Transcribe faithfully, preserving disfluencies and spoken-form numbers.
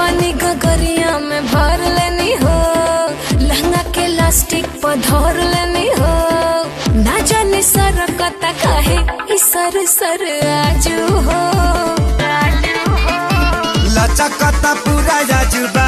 पानी गगरिया में भर लेनी हो, लहंगा के लास्टिक पर धर लेनी हो, ना जाने सरकता काहे ई सर सर आजू हो, लचकता पूरा आजू बा